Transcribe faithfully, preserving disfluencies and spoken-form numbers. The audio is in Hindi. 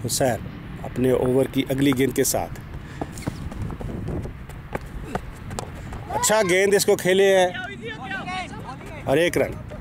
हुसैन अपने ओवर की अगली गेंद के साथ। अच्छा गेंद इसको खेले है और एक रन।